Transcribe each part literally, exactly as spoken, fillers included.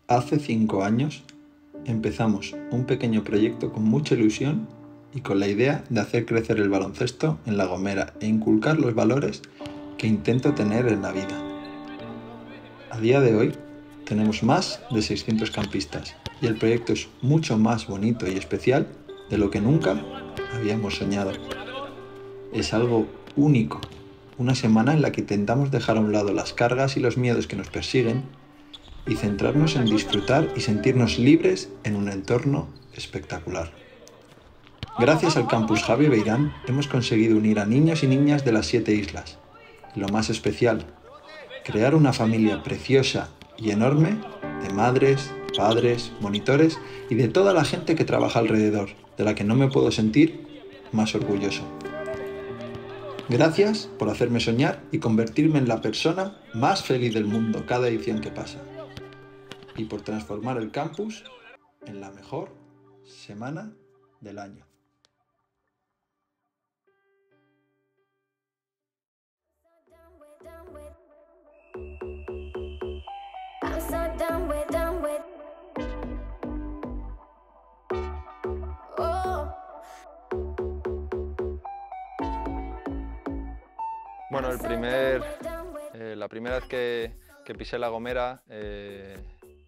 Hace cinco años empezamos un pequeño proyecto con mucha ilusión y con la idea de hacer crecer el baloncesto en La Gomera e inculcar los valores que intento tener en la vida. A día de hoy tenemos más de seiscientos campistas y el proyecto es mucho más bonito y especial de lo que nunca habíamos soñado. Es algo único, una semana en la que intentamos dejar a un lado las cargas y los miedos que nos persiguen y centrarnos en disfrutar y sentirnos libres en un entorno espectacular. Gracias al Campus Javi Beirán hemos conseguido unir a niños y niñas de las siete islas. Y lo más especial, crear una familia preciosa y enorme de madres, padres, monitores y de toda la gente que trabaja alrededor, de la que no me puedo sentir más orgulloso. Gracias por hacerme soñar y convertirme en la persona más feliz del mundo cada edición que pasa. Y por transformar el campus en la mejor semana del año. Bueno, el primer, eh, la primera vez que, que pisé La Gomera, eh,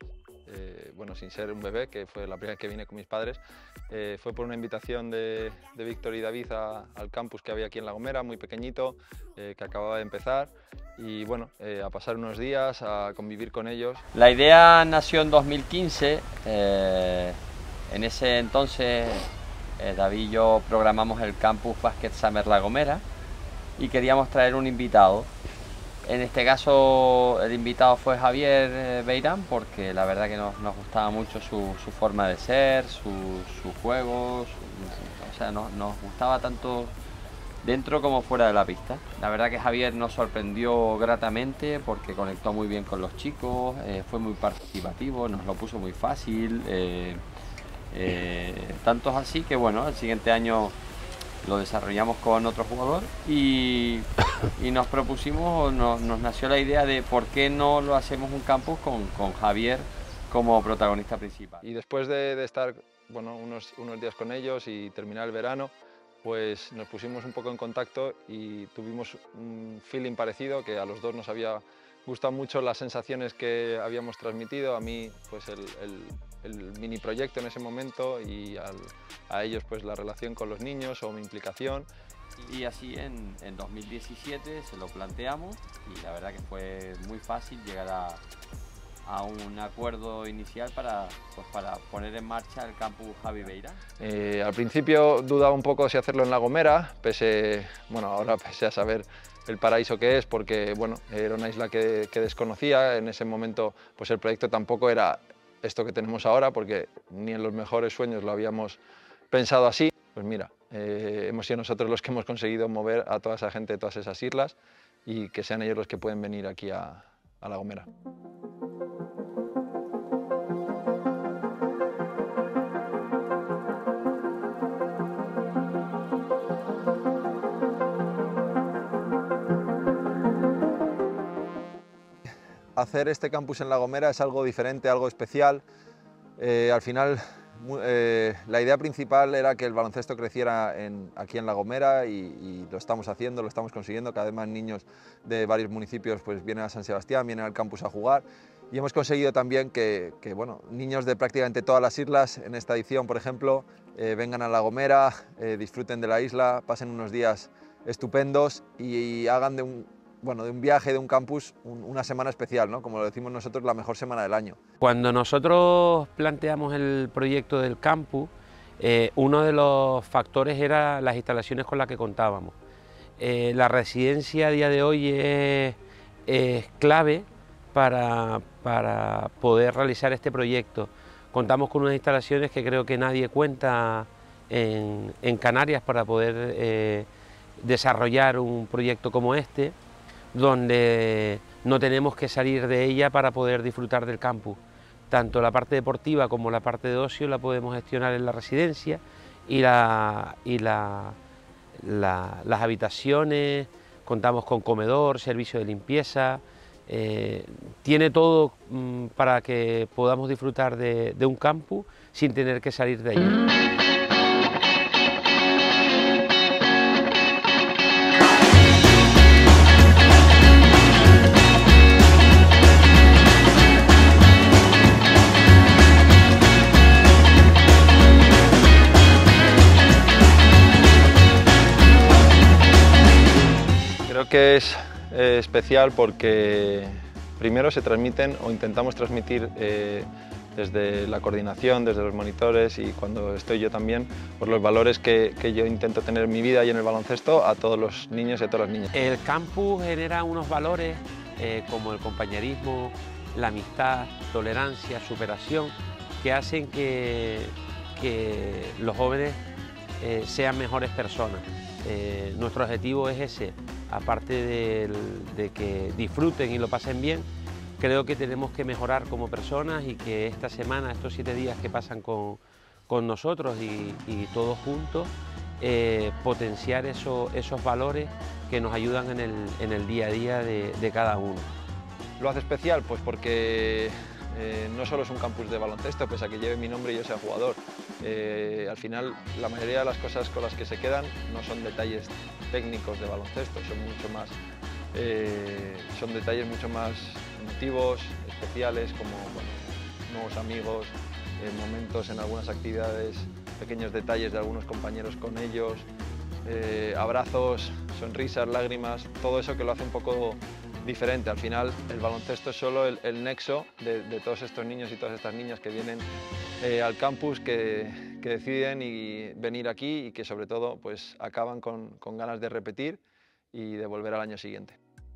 eh, bueno, sin ser un bebé, que fue la primera vez que vine con mis padres, eh, fue por una invitación de, de Víctor y David a, al campus que había aquí en La Gomera, muy pequeñito, eh, que acababa de empezar, y bueno, eh, a pasar unos días, a convivir con ellos. La idea nació en dos mil quince, eh, en ese entonces eh, David y yo programamos el Campus Basket Summer La Gomera y queríamos traer un invitado. En este caso el invitado fue Javier Beirán, porque la verdad que nos, nos gustaba mucho su, su forma de ser, su, su juego, su, o sea, no, nos gustaba tanto dentro como fuera de la pista. La verdad que Javier nos sorprendió gratamente porque conectó muy bien con los chicos, eh, fue muy participativo, nos lo puso muy fácil, eh, eh, tanto es así que bueno, el siguiente año lo desarrollamos con otro jugador y, y nos propusimos, nos, nos nació la idea de por qué no lo hacemos un campus con, con Javier como protagonista principal. Y después de, de estar bueno, unos, unos días con ellos y terminar el verano, pues nos pusimos un poco en contacto y tuvimos un feeling parecido, que a los dos nos había gustado mucho las sensaciones que habíamos transmitido, a mí pues el, el, el mini proyecto en ese momento y al, a ellos pues la relación con los niños o mi implicación. Y así en, en dos mil diecisiete se lo planteamos y la verdad que fue muy fácil llegar a, a un acuerdo inicial para, pues para poner en marcha el campus Javi Beirán. Eh, al principio dudaba un poco si hacerlo en La Gomera, pese, bueno, ahora pese a saber el paraíso que es, porque bueno, era una isla que, que desconocía. En ese momento pues el proyecto tampoco era esto que tenemos ahora, porque ni en los mejores sueños lo habíamos pensado así. Pues mira, eh, hemos sido nosotros los que hemos conseguido mover a toda esa gente de todas esas islas y que sean ellos los que pueden venir aquí a, a La Gomera. Hacer este campus en La Gomera es algo diferente, algo especial. Eh, al final, eh, la idea principal era que el baloncesto creciera en, aquí en La Gomera y, y lo estamos haciendo, lo estamos consiguiendo. Cada vez más niños de varios municipios pues, vienen a San Sebastián, vienen al campus a jugar. Y hemos conseguido también que, que bueno, niños de prácticamente todas las islas, en esta edición, por ejemplo, eh, vengan a La Gomera, eh, disfruten de la isla, pasen unos días estupendos y, y hagan de un Bueno, de un viaje, de un campus, un, una semana especial, ¿no? Como lo decimos nosotros, la mejor semana del año. Cuando nosotros planteamos el proyecto del campus, eh, uno de los factores era las instalaciones con las que contábamos. Eh, la residencia a día de hoy es, es clave para, para poder realizar este proyecto. Contamos con unas instalaciones que creo que nadie cuenta en, en Canarias para poder eh, desarrollar un proyecto como este, donde no tenemos que salir de ella para poder disfrutar del campus. Tanto la parte deportiva como la parte de ocio la podemos gestionar en la residencia y, la, y la, la, las habitaciones, contamos con comedor, servicio de limpieza, Eh, tiene todo mm, para que podamos disfrutar de, de un campus sin tener que salir de allí. Creo que es eh, especial porque primero se transmiten o intentamos transmitir eh, desde la coordinación, desde los monitores y cuando estoy yo también, por los valores que, que yo intento tener en mi vida y en el baloncesto a todos los niños y a todas las niñas. El campus genera unos valores eh, como el compañerismo, la amistad, tolerancia, superación, que hacen que, que los jóvenes eh, sean mejores personas. Eh, nuestro objetivo es ese, aparte de, de que disfruten y lo pasen bien, creo que tenemos que mejorar como personas y que esta semana, estos siete días que pasan con, con nosotros y, y todos juntos, eh, potenciar eso, esos valores que nos ayudan en el, en el día a día de, de cada uno. Lo hace especial pues porque eh, no solo es un campus de baloncesto, pese a que lleve mi nombre y yo sea jugador. Eh, al final la mayoría de las cosas con las que se quedan no son detalles técnicos de baloncesto, son mucho más, eh, son detalles mucho más emotivos, especiales, como bueno, nuevos amigos, eh, momentos en algunas actividades, pequeños detalles de algunos compañeros con ellos, eh, abrazos, sonrisas, lágrimas, todo eso que lo hace un poco diferente. Al final el baloncesto es solo el, el nexo de, de todos estos niños y todas estas niñas que vienen eh, al campus, que, que deciden y venir aquí y que sobre todo pues, acaban con, con ganas de repetir y de volver al año siguiente.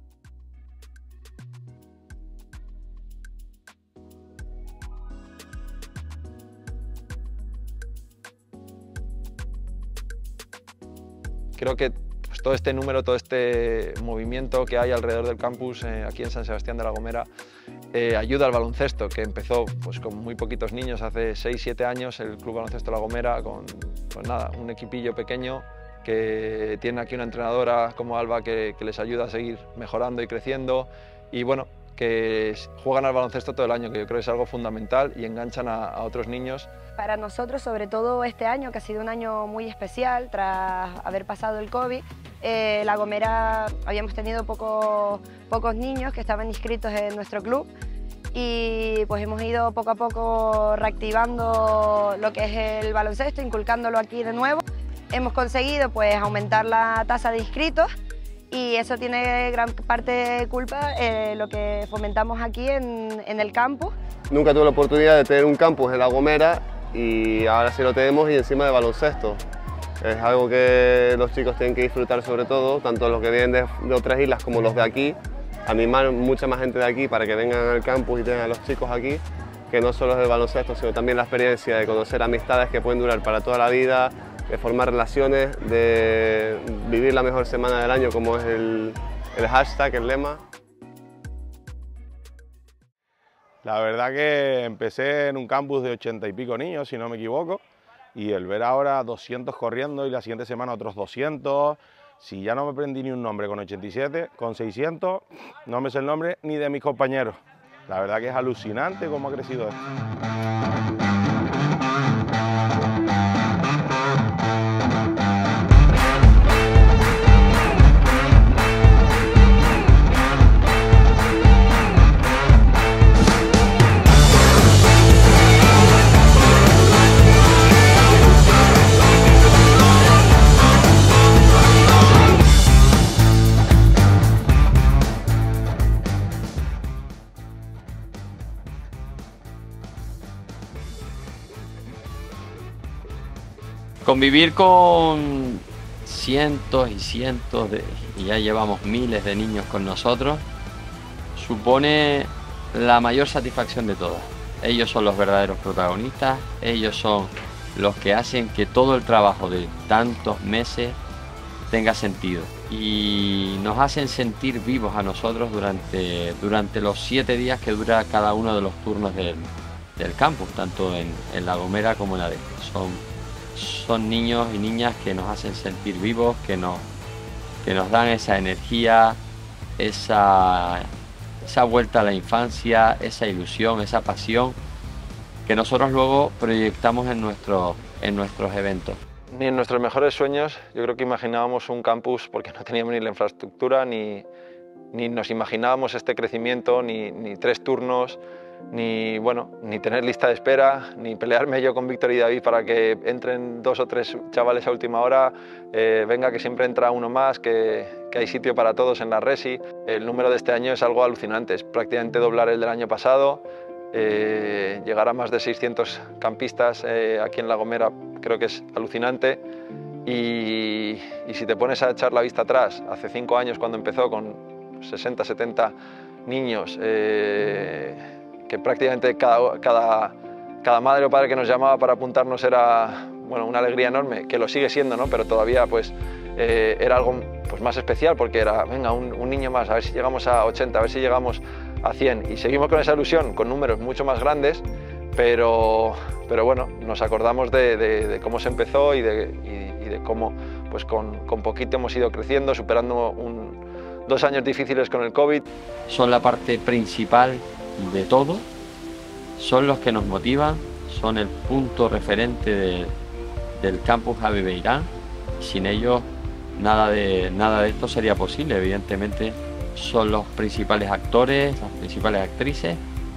Creo que pues, todo este número, todo este movimiento que hay alrededor del campus eh, aquí en San Sebastián de la Gomera eh, ayuda al baloncesto, que empezó pues, con muy poquitos niños, hace seis siete años, el Club Baloncesto La Gomera, con pues, nada, un equipillo pequeño que tiene aquí una entrenadora como Alba que, que les ayuda a seguir mejorando y creciendo y bueno, que juegan al baloncesto todo el año, que yo creo que es algo fundamental y enganchan a, a otros niños. Para nosotros, sobre todo este año, que ha sido un año muy especial tras haber pasado el COVID, eh, La Gomera habíamos tenido poco, pocos niños que estaban inscritos en nuestro club y pues hemos ido poco a poco reactivando lo que es el baloncesto, inculcándolo aquí de nuevo. Hemos conseguido pues aumentar la tasa de inscritos y eso tiene gran parte de culpa eh, lo que fomentamos aquí en, en el campus. Nunca tuve la oportunidad de tener un campus en La Gomera y ahora sí lo tenemos y encima de baloncesto. Es algo que los chicos tienen que disfrutar sobre todo, tanto los que vienen de, de otras islas como los de aquí. Animar mucha más gente de aquí para que vengan al campus y tengan a los chicos aquí, que no solo es el baloncesto, sino también la experiencia de conocer amistades que pueden durar para toda la vida, de formar relaciones, de vivir la mejor semana del año, como es el, el hashtag, el lema. La verdad que empecé en un campus de ochenta y pico niños, si no me equivoco, y el ver ahora doscientos corriendo y la siguiente semana otros doscientos, si ya no me aprendí ni un nombre con ochenta y siete, con seiscientos no me sé el nombre ni de mis compañeros. La verdad que es alucinante cómo ha crecido esto. Convivir con cientos y cientos de, y ya llevamos miles de niños con nosotros, supone la mayor satisfacción de todas. Ellos son los verdaderos protagonistas, ellos son los que hacen que todo el trabajo de tantos meses tenga sentido y nos hacen sentir vivos a nosotros durante, durante los siete días que dura cada uno de los turnos del, del campus, tanto en, en La Gomera como en la Adeste. Son, son niños y niñas que nos hacen sentir vivos, que nos, que nos dan esa energía, esa, esa vuelta a la infancia, esa ilusión, esa pasión que nosotros luego proyectamos en, nuestro, en nuestros eventos. Ni en nuestros mejores sueños yo creo que imaginábamos un campus, porque no teníamos ni la infraestructura, ni, ni nos imaginábamos este crecimiento, ni, ni tres turnos, ni, bueno, ni tener lista de espera, ni pelearme yo con Víctor y David para que entren dos o tres chavales a última hora, eh, venga que siempre entra uno más, que, que hay sitio para todos en la Resi. El número de este año es algo alucinante, es prácticamente doblar el del año pasado, eh, llegar a más de seiscientos campistas eh, aquí en La Gomera creo que es alucinante. Y, y si te pones a echar la vista atrás, hace cinco años cuando empezó con sesenta, setenta niños, eh, que prácticamente cada, cada, cada madre o padre que nos llamaba para apuntarnos era bueno, una alegría enorme, que lo sigue siendo, ¿no? Pero todavía pues, eh, era algo pues, más especial porque era, venga, un, un niño más, a ver si llegamos a ochenta, a ver si llegamos a cien. Y seguimos con esa ilusión, con números mucho más grandes, pero, pero bueno, nos acordamos de, de, de cómo se empezó y de, y, y de cómo pues, con, con poquito hemos ido creciendo, superando un, dos años difíciles con el COVID. Son la parte principal de todo, son los que nos motivan, son el punto referente de, del campus Javi Beirán. Sin ellos nada de, nada de esto sería posible. Evidentemente son los principales actores, las principales actrices,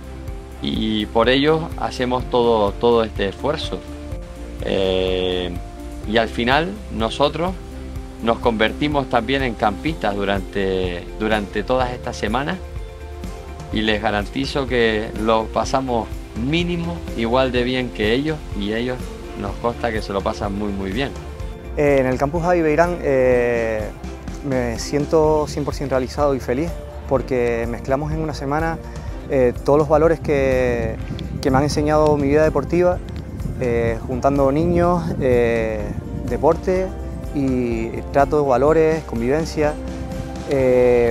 y por ellos hacemos todo, todo este esfuerzo. Eh, y al final nosotros nos convertimos también en campistas durante, durante todas estas semanas, y les garantizo que lo pasamos mínimo igual de bien que ellos, y ellos nos consta que se lo pasan muy muy bien. Eh, en el campus Javi Beirán eh, me siento cien por cien realizado y feliz porque mezclamos en una semana eh, todos los valores que, que me han enseñado mi vida deportiva, eh, juntando niños, eh, deporte y trato, valores, convivencia. Eh,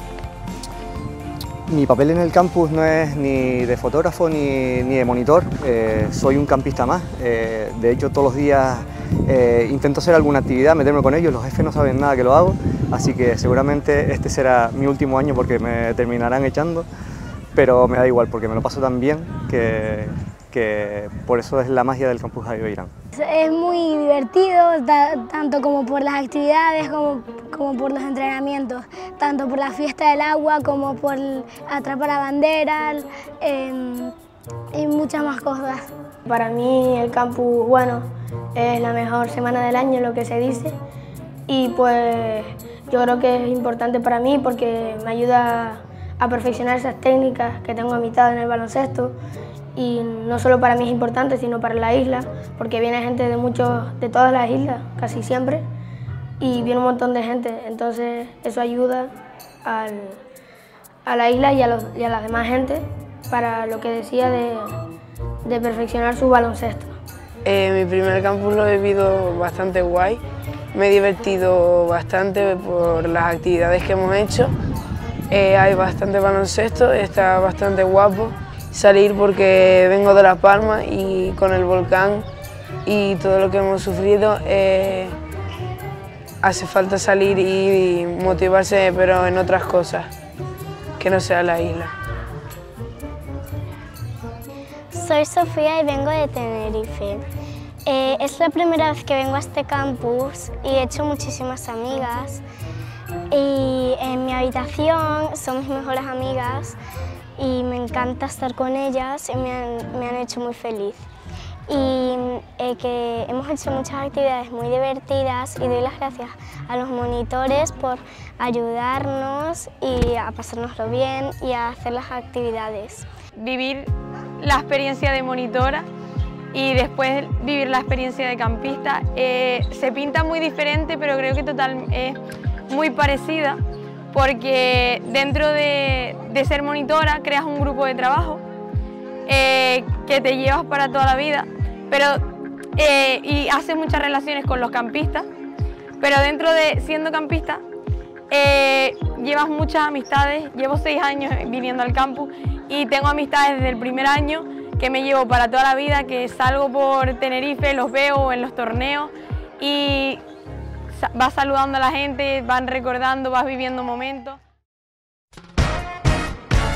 Mi papel en el campus no es ni de fotógrafo ni, ni de monitor, eh, soy un campista más. Eh, de hecho, todos los días eh, intento hacer alguna actividad, meterme con ellos, los jefes no saben nada que lo hago, así que seguramente este será mi último año porque me terminarán echando, pero me da igual porque me lo paso tan bien que, que por eso es la magia del campus Javi Beirán. Es muy divertido, tanto como por las actividades, como, como por los entrenamientos, tanto por la fiesta del agua, como por atrapar la bandera eh, y muchas más cosas. Para mí el campus, bueno, es la mejor semana del año, lo que se dice, y pues yo creo que es importante para mí porque me ayuda a perfeccionar esas técnicas que tengo a mitad en el baloncesto. Y no solo para mí es importante, sino para la isla, porque viene gente de, muchos, de todas las islas, casi siempre, y viene un montón de gente, entonces eso ayuda al, a la isla y a, los, y a la demás gente para lo que decía de, de perfeccionar su baloncesto. Eh, mi primer campus lo he vivido bastante guay, me he divertido bastante por las actividades que hemos hecho, eh, hay bastante baloncesto, está bastante guapo. Salir porque vengo de Las Palmas y con el volcán y todo lo que hemos sufrido eh, hace falta salir y motivarse, pero en otras cosas, que no sea la isla. Soy Sofía y vengo de Tenerife. Eh, es la primera vez que vengo a este campus y he hecho muchísimas amigas. Y en mi habitación son mis mejores amigas y me encanta estar con ellas y me han, me han hecho muy feliz. Y eh, que hemos hecho muchas actividades muy divertidas y doy las gracias a los monitores por ayudarnos y a pasárnoslo bien y a hacer las actividades. Vivir la experiencia de monitora y después vivir la experiencia de campista eh, se pinta muy diferente, pero creo que total es muy parecida, porque dentro de, de ser monitora creas un grupo de trabajo eh, que te llevas para toda la vida, pero, eh, y haces muchas relaciones con los campistas, pero dentro de siendo campista eh, llevas muchas amistades. Llevo seis años viniendo al campus y tengo amistades desde el primer año que me llevo para toda la vida, que salgo por Tenerife, los veo en los torneos y vas saludando a la gente, van recordando, vas viviendo momentos.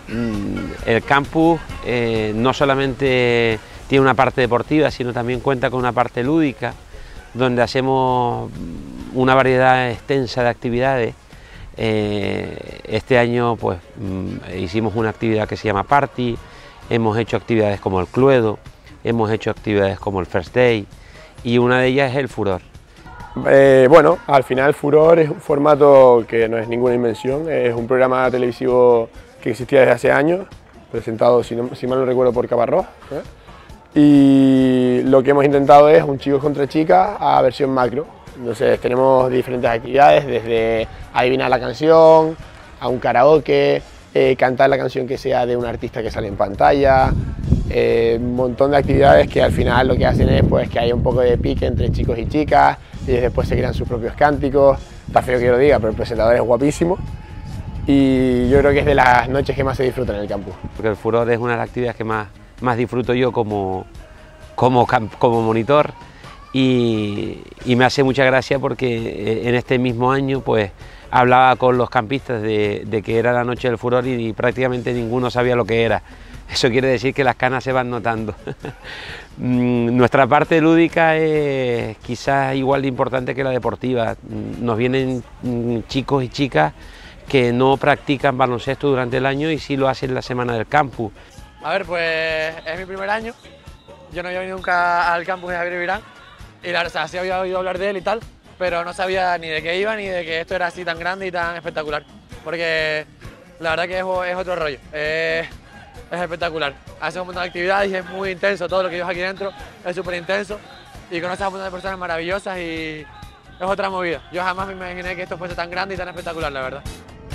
El campus eh, no solamente tiene una parte deportiva, sino también cuenta con una parte lúdica, donde hacemos una variedad extensa de actividades. Eh, este año pues hicimos una actividad que se llama Party, hemos hecho actividades como el Cluedo, hemos hecho actividades como el First Day y una de ellas es el Furor. Eh, bueno, al final el Furor es un formato que no es ninguna invención, es un programa televisivo que existía desde hace años, presentado, si, no, si mal no recuerdo, por Caparrós, ¿eh? Y lo que hemos intentado es un chicos contra chicas a versión macro. Entonces tenemos diferentes actividades, desde adivinar la canción, a un karaoke, eh, cantar la canción que sea de un artista que sale en pantalla, eh, un montón de actividades que al final lo que hacen es pues, que haya un poco de pique entre chicos y chicas, y después se crean sus propios cánticos. Está feo que lo diga, pero el presentador es guapísimo y yo creo que es de las noches que más se disfrutan en el campus. Porque el Furor es una de las actividades que más, más disfruto yo como, como, como monitor. Y, y me hace mucha gracia porque en este mismo año pues hablaba con los campistas de, de que era la noche del Furor y, y prácticamente ninguno sabía lo que era. Eso quiere decir que las canas se van notando. Nuestra parte lúdica es quizás igual de importante que la deportiva. Nos vienen chicos y chicas que no practican baloncesto durante el año y sí lo hacen la semana del campus. A ver, pues es mi primer año. Yo no había venido nunca al campus de Javier Virán. Y la verdad, sí había oído hablar de él y tal, pero no sabía ni de qué iba ni de que esto era así tan grande y tan espectacular. Porque la verdad que es, es otro rollo, es, es espectacular. Hace un montón de actividades y es muy intenso, todo lo que llevas aquí dentro es súper intenso. Y conoces a un montón de personas maravillosas y es otra movida. Yo jamás me imaginé que esto fuese tan grande y tan espectacular, la verdad.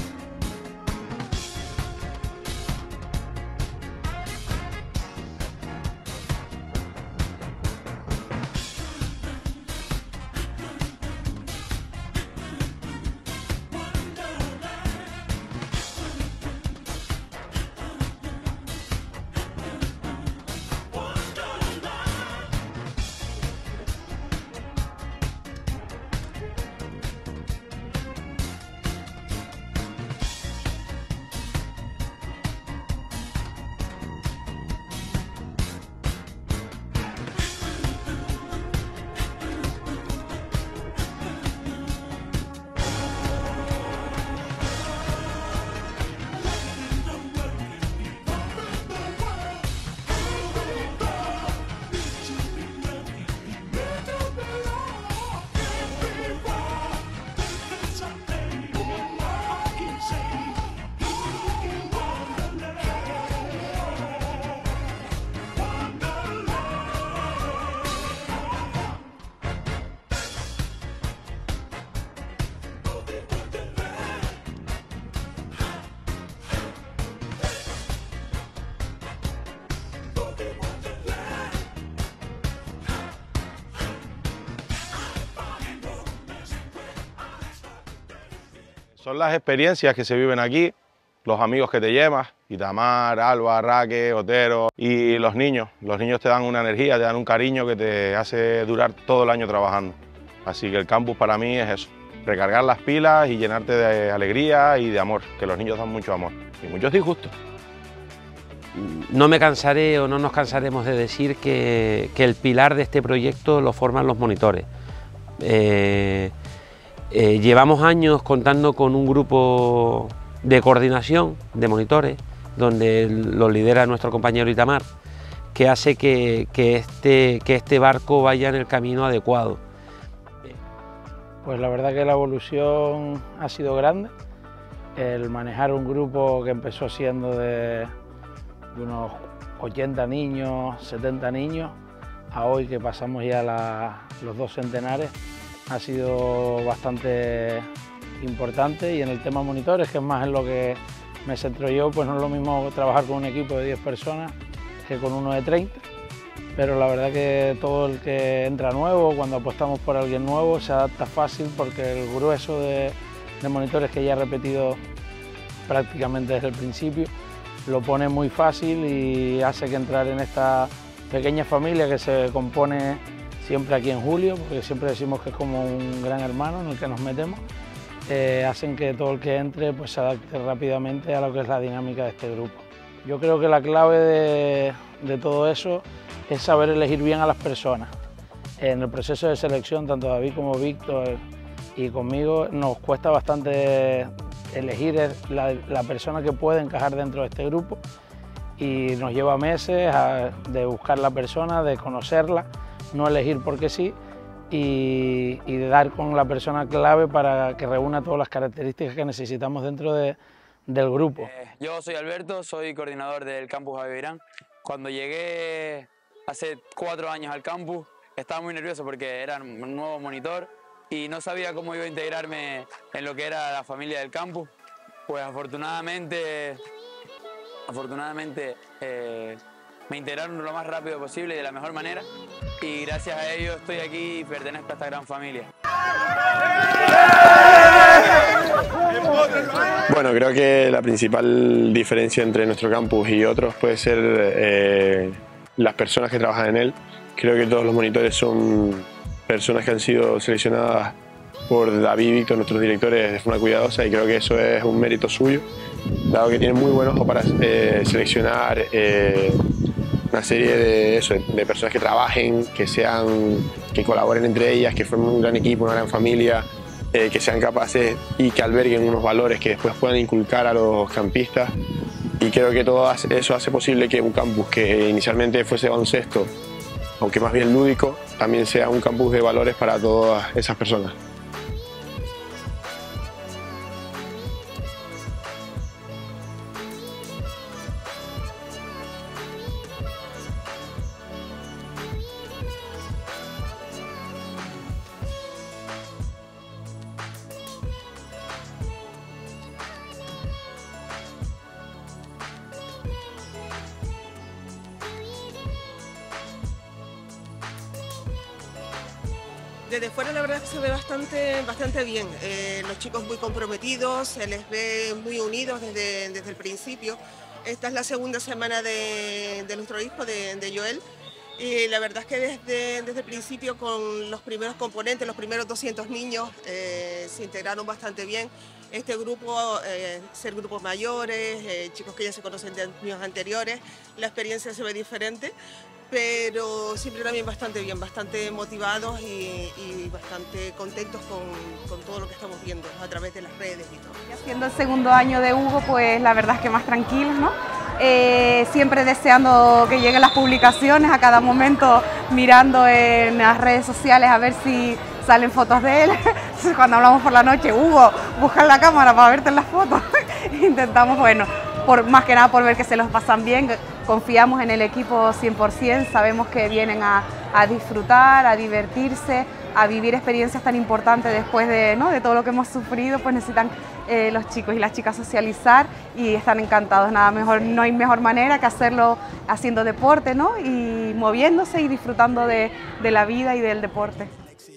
Son las experiencias que se viven aquí, los amigos que te llevas, Itamar, Alba, Raque, Otero y los niños. Los niños te dan una energía, te dan un cariño que te hace durar todo el año trabajando. Así que el campus para mí es eso, recargar las pilas y llenarte de alegría y de amor, que los niños dan mucho amor y muchos disgustos. No me cansaré o no nos cansaremos de decir que, que el pilar de este proyecto lo forman los monitores. Eh, Eh, llevamos años contando con un grupo de coordinación de monitores, donde lo lidera nuestro compañero Itamar, que hace que, que, este, que este barco vaya en el camino adecuado. Pues la verdad que la evolución ha sido grande. El manejar un grupo que empezó siendo de, de unos ochenta niños, setenta niños, a hoy que pasamos ya la, los dos centenares, ha sido bastante importante. Y en el tema monitores, que es más en lo que me centro yo, pues no es lo mismo trabajar con un equipo de diez personas que con uno de treinta, pero la verdad que todo el que entra nuevo, cuando apostamos por alguien nuevo, se adapta fácil porque el grueso de, de monitores que ya he repetido prácticamente desde el principio lo pone muy fácil y hace que entrar en esta pequeña familia que se compone siempre aquí en Julio, porque siempre decimos que es como un gran hermano en el que nos metemos, eh, hacen que todo el que entre pues, se adapte rápidamente a lo que es la dinámica de este grupo. Yo creo que la clave de, de todo eso es saber elegir bien a las personas. En el proceso de selección, tanto David como Víctor y conmigo, nos cuesta bastante elegir la, la persona que puede encajar dentro de este grupo, y nos lleva meses a, de buscar la persona, de conocerla, no elegir porque sí, y, y de dar con la persona clave para que reúna todas las características que necesitamos dentro de, del grupo. Eh, yo soy Alberto, soy coordinador del campus Javi Beirán. Cuando llegué hace cuatro años al campus, estaba muy nervioso porque era un nuevo monitor y no sabía cómo iba a integrarme en lo que era la familia del campus. Pues afortunadamente, afortunadamente eh, me integraron lo más rápido posible y de la mejor manera, y gracias a ello estoy aquí y pertenezco a esta gran familia. Bueno, creo que la principal diferencia entre nuestro campus y otros puede ser eh, las personas que trabajan en él. Creo que todos los monitores son personas que han sido seleccionadas por David y Víctor, nuestros directores, de forma cuidadosa, y creo que eso es un mérito suyo, dado que tienen muy buen ojo para eh, seleccionar eh, una serie de, eso, de personas que trabajen, que, sean, que colaboren entre ellas, que formen un gran equipo, una gran familia, eh, que sean capaces y que alberguen unos valores que después puedan inculcar a los campistas. Y creo que todo eso hace posible que un campus que inicialmente fuese baloncesto, aunque más bien lúdico, también sea un campus de valores para todas esas personas. Desde fuera la verdad es que se ve bastante, bastante bien, eh, los chicos muy comprometidos, se les ve muy unidos desde, desde el principio. Esta es la segunda semana de, de nuestro hijo, de, de Joel, y la verdad es que desde, desde el principio con los primeros componentes, los primeros doscientos niños, eh, se integraron bastante bien. Este grupo, eh, ser grupos mayores, eh, chicos que ya se conocen de años anteriores, la experiencia se ve diferente, pero siempre también bastante bien, bastante motivados y, y bastante contentos con, con todo lo que estamos viendo a través de las redes y todo. Siendo el segundo año de Hugo, pues la verdad es que más tranquilos, ¿no? Eh, siempre deseando que lleguen las publicaciones, a cada momento mirando en las redes sociales a ver si salen fotos de él. Cuando hablamos por la noche, Hugo, buscar la cámara para verte en las fotos. Intentamos, bueno, por, más que nada por ver que se los pasan bien. Confiamos en el equipo cien por cien, sabemos que vienen a, a disfrutar, a divertirse, a vivir experiencias tan importantes después de, ¿no? de todo lo que hemos sufrido, pues necesitan eh, los chicos y las chicas socializar y están encantados. Nada mejor, no hay mejor manera que hacerlo haciendo deporte, ¿no? Y moviéndose y disfrutando de, de la vida y del deporte.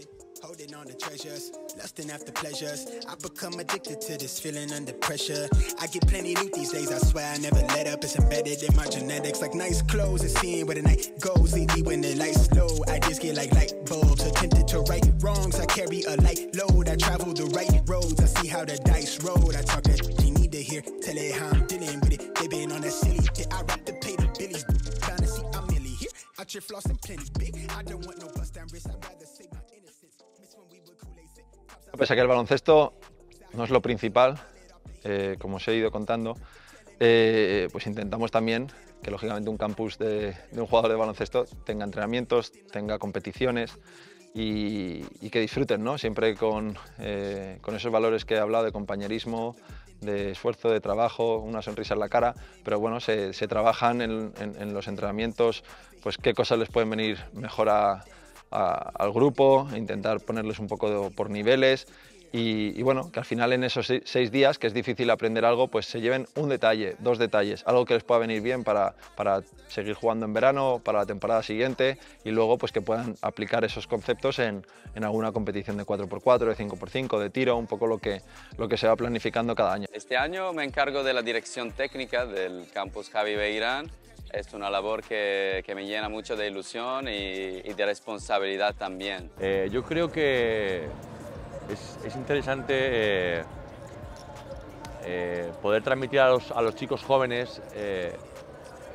Lusting after pleasures, I become addicted to this feeling under pressure. I get plenty loot these days, I swear I never let up. It's embedded in my genetics, like nice clothes and seeing where the night goes. Lately when the lights low, I just get like light bulbs. Attempted to right wrongs, I carry a light load. I travel the right roads, I see how the dice roll. I talk that you need to hear, tell it how I'm dealing with it. They been on that silly shit, I rap the pay the billies. Trying to see I'm nearly here, out your floss and plenty big. I don't want no bust down wrist, I'd rather save my innocence. Miss when we were Kool-Aid sick. Pese a que el baloncesto no es lo principal, eh, como os he ido contando, eh, pues intentamos también que lógicamente un campus de, de un jugador de baloncesto tenga entrenamientos, tenga competiciones y, y que disfruten, ¿no? Siempre con, eh, con esos valores que he hablado de compañerismo, de esfuerzo, de trabajo, una sonrisa en la cara, pero bueno, se, se trabajan en, en, en los entrenamientos, pues qué cosas les pueden venir mejor a A, al grupo, intentar ponerles un poco de, por niveles y, y bueno, que al final en esos seis, seis días, que es difícil aprender algo, pues se lleven un detalle, dos detalles, algo que les pueda venir bien para, para seguir jugando en verano, para la temporada siguiente y luego pues que puedan aplicar esos conceptos en, en alguna competición de cuatro por cuatro, de cinco por cinco, de tiro, un poco lo que, lo que se va planificando cada año. Este año me encargo de la dirección técnica del campus Javi Beirán. Es una labor que, que me llena mucho de ilusión y, y de responsabilidad también. Eh, yo creo que es, es interesante eh, eh, poder transmitir a los, a los chicos jóvenes eh,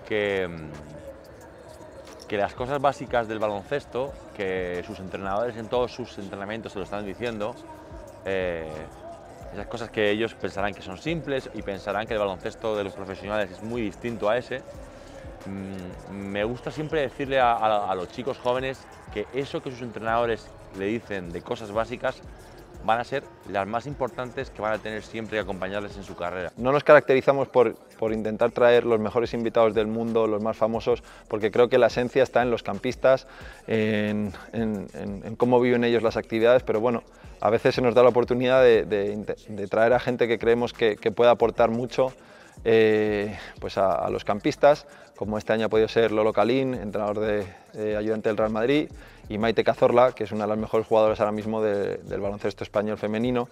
que, que las cosas básicas del baloncesto, que sus entrenadores en todos sus entrenamientos se lo están diciendo, eh, esas cosas que ellos pensarán que son simples y pensarán que el baloncesto de los profesionales es muy distinto a ese, mmm, me gusta siempre decirle a, a, a los chicos jóvenes que eso que sus entrenadores le dicen de cosas básicas van a ser las más importantes que van a tener siempre que acompañarles en su carrera. No nos caracterizamos por, por intentar traer los mejores invitados del mundo, los más famosos, porque creo que la esencia está en los campistas, en, en, en, en cómo viven ellos las actividades, pero bueno, a veces se nos da la oportunidad de, de, de traer a gente que creemos que, que puede aportar mucho eh, pues a, a los campistas, como este año ha podido ser Lolo Calín, entrenador de, de ayudante del Real Madrid, y Maite Cazorla, que es una de las mejores jugadoras ahora mismo de, del baloncesto español femenino.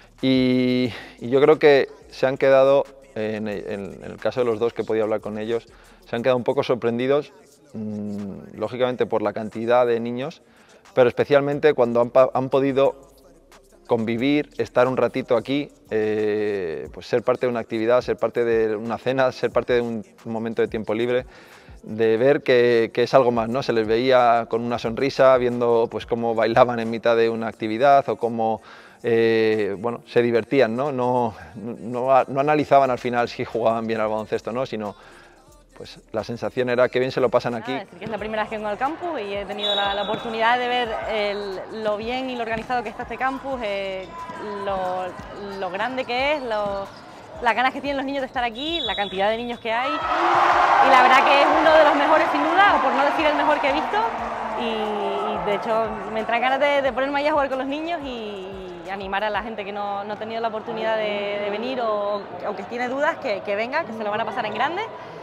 Y, y yo creo que se han quedado, en, en, en el caso de los dos que he podido hablar con ellos, se han quedado un poco sorprendidos, mmm, lógicamente por la cantidad de niños, pero especialmente cuando han, han podido convivir, estar un ratito aquí, eh, pues ser parte de una actividad, ser parte de una cena, ser parte de un, un momento de tiempo libre, de ver que, que es algo más, ¿no? Se les veía con una sonrisa, viendo pues cómo bailaban en mitad de una actividad o cómo eh, bueno, se divertían, ¿no? No, no, no analizaban al final si jugaban bien al baloncesto, ¿no? Sino pues la sensación era que bien se lo pasan aquí. Nada, decir que es la primera vez que vengo al campus y he tenido la, la oportunidad de ver el, lo bien y lo organizado que está este campus, eh, lo, lo grande que es, lo, las ganas que tienen los niños de estar aquí, la cantidad de niños que hay, y la verdad que es uno de los mejores sin duda, o por no decir el mejor que he visto, y, y de hecho me entran ganas de, de ponerme ahí a jugar con los niños y, y animar a la gente que no, no ha tenido la oportunidad de, de venir o, o que tiene dudas, que, que venga, que se lo van a pasar en grande.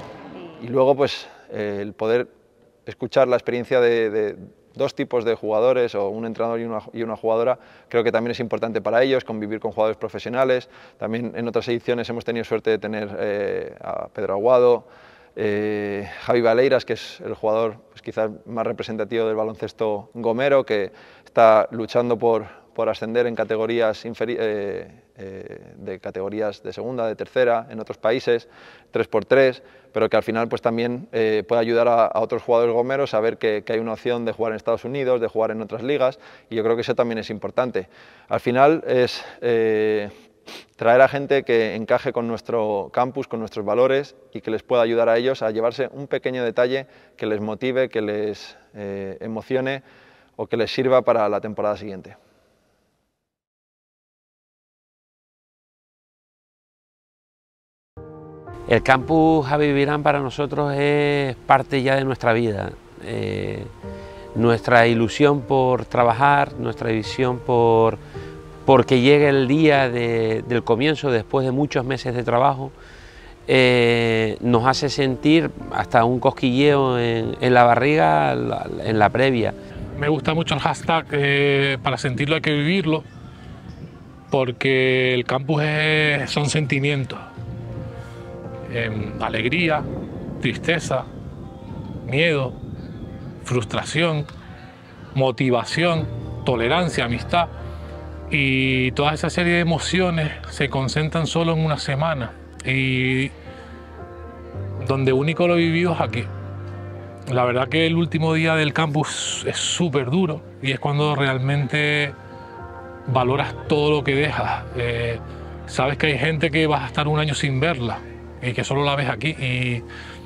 Y luego pues eh, el poder escuchar la experiencia de, de dos tipos de jugadores, o un entrenador y una, y una jugadora, creo que también es importante para ellos, convivir con jugadores profesionales. También en otras ediciones hemos tenido suerte de tener eh, a Pedro Aguado, eh, Javi Valeiras, que es el jugador pues, quizás más representativo del baloncesto gomero, que está luchando por, por ascender en categorías inferiores, eh, eh, de categorías de segunda, de tercera, en otros países, tres por tres, pero que al final pues también eh, puede ayudar a, a otros jugadores gomeros a ver que, que hay una opción de jugar en Estados Unidos, de jugar en otras ligas, y yo creo que eso también es importante. Al final es eh, traer a gente que encaje con nuestro campus, con nuestros valores, y que les pueda ayudar a ellos a llevarse un pequeño detalle que les motive, que les eh, emocione o que les sirva para la temporada siguiente. El campus Javi Beirán para nosotros es parte ya de nuestra vida. Eh, nuestra ilusión por trabajar, nuestra visión por, por que llegue el día de, del comienzo después de muchos meses de trabajo, eh, nos hace sentir hasta un cosquilleo en, en la barriga en la previa. Me gusta mucho el hashtag, eh, para sentirlo hay que vivirlo, porque el campus es, son sentimientos. Eh, alegría, tristeza, miedo, frustración, motivación, tolerancia, amistad, y toda esa serie de emociones se concentran solo en una semana, y donde único lo he vivido es aquí. La verdad que el último día del campus es súper duro y es cuando realmente valoras todo lo que dejas. Eh, sabes que hay gente que vas a estar un año sin verla y que solo la ves aquí, y,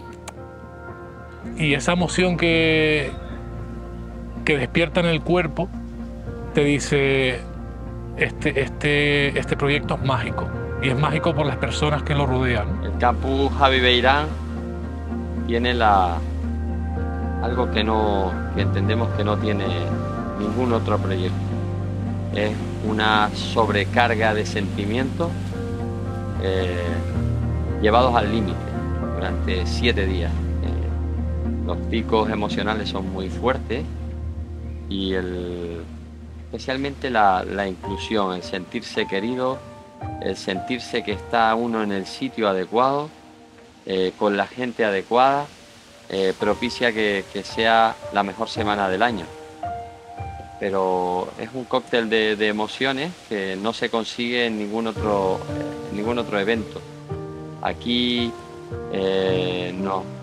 y esa emoción que, que despierta en el cuerpo te dice este, este, este proyecto es mágico, y es mágico por las personas que lo rodean. El campus Javi Beirán tiene la, algo que, no, que entendemos que no tiene ningún otro proyecto. Es una sobrecarga de sentimientos eh, llevados al límite durante siete días. Eh, los picos emocionales son muy fuertes y el, especialmente la, la inclusión, el sentirse querido, el sentirse que está uno en el sitio adecuado, eh, con la gente adecuada, eh, propicia que, que sea la mejor semana del año. Pero es un cóctel de, de emociones que no se consigue en ningún otro, en ningún otro evento. Aquí eh, no,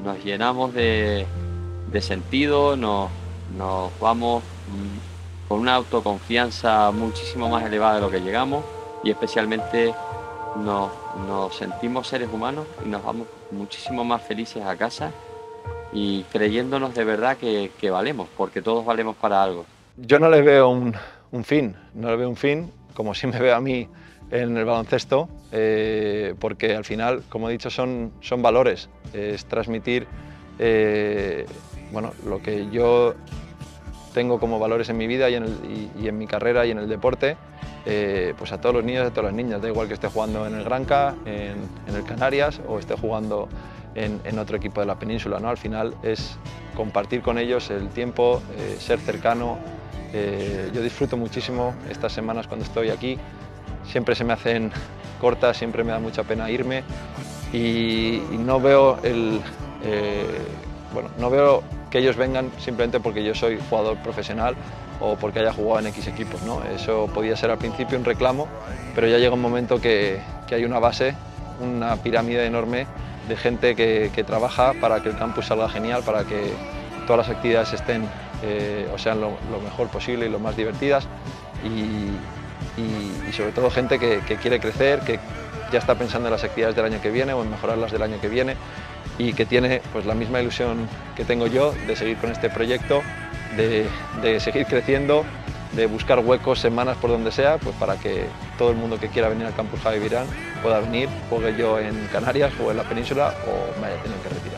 nos llenamos de, de sentido, nos, nos vamos mm, con una autoconfianza muchísimo más elevada de lo que llegamos y especialmente nos, nos sentimos seres humanos y nos vamos muchísimo más felices a casa y creyéndonos de verdad que, que valemos, porque todos valemos para algo. Yo no le veo un, un fin, no le veo un fin, como sí me veo a mí en el baloncesto, eh, porque al final, como he dicho, son, son valores, es transmitir eh, bueno, lo que yo tengo como valores en mi vida y en, el, y, y en mi carrera y en el deporte, eh, pues a todos los niños y a todas las niñas, da igual que esté jugando en el Granca, en, en el Canarias o esté jugando en, en otro equipo de la península, ¿no? Al final es compartir con ellos el tiempo, eh, ser cercano. Eh, yo disfruto muchísimo estas semanas cuando estoy aquí, siempre se me hacen cortas, siempre me da mucha pena irme y, y no veo el, eh, bueno, no veo que ellos vengan simplemente porque yo soy jugador profesional o porque haya jugado en X equipos, ¿no? Eso podía ser al principio un reclamo, pero ya llega un momento que, que hay una base, una pirámide enorme de gente que, que trabaja para que el campus salga genial, para que todas las actividades estén eh, o sean lo, lo mejor posible y lo más divertidas y, y, y sobre todo gente que, que quiere crecer, que ya está pensando en las actividades del año que viene o en mejorarlas del año que viene y que tiene pues, la misma ilusión que tengo yo de seguir con este proyecto, de, de seguir creciendo, de buscar huecos, semanas por donde sea, pues para que todo el mundo que quiera venir al Campus Javi Beirán pueda venir, juegue yo en Canarias o en la península o me haya tenido que retirar.